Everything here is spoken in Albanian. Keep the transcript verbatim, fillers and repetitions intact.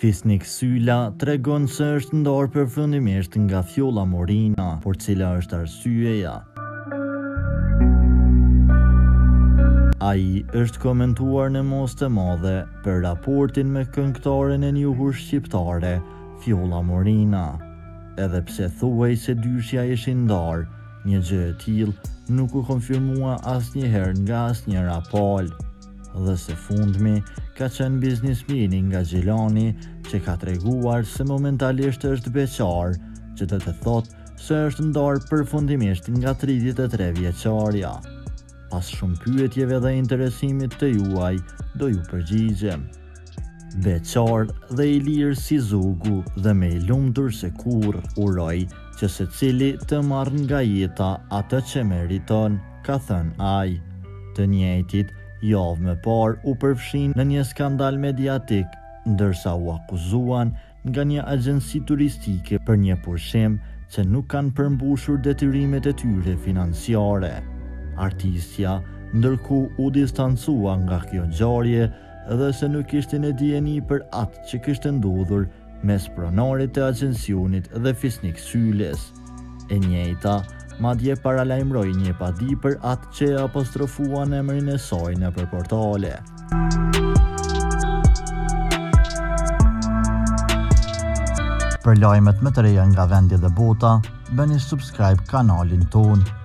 Fisnik Syla tregon se është ndarë përfundimisht nga Fjolla Morina, por cila është arsyeja. Ai është komentuar në Most të Madhe për raportin me këngëtaren e njohur shqiptare, Fjolla Morina. Edhe pse thuaj se dyshja ishin ndarë, një gjë e tillë nuk u konfirmua asnjëherë nga asnjëra palë. Dhe së fundmi ka qenë biznismeni nga Gjilani që ka treguar se momentalisht është beqar, që do të thotë se është ndarë përfundimisht nga tridhjetë e tre vjeçarja. Pas shumë pyetjeve dhe interesimit të juaj, do ju përgjigjem. Beqar dhe i lirë si zugu dhe me i lumtur se kurrë, uroj që secili të marrë nga jeta atë që meriton, ka thënë ai. Të njëjtit javë më parë u përfshin në një skandal mediatik, ndërsa u akuzuan nga një agjenci turistike për një pushim që nuk kanë përmbushur detyrimet e tyre financiare. Artistja ndërkohë u distancua nga kjo ngjarje dhe se nuk ishte në dijeni për atë që kishte ndodhur mes pronarit të agjencionit dhe Fisnik Sylës. E njëjta madje paralajmëroi një padi për atë që apostrofuan emrin e saj nëpër portale. Për lajmet më të reja nga vendi dhe bota, bëni subscribe kanalin tonë.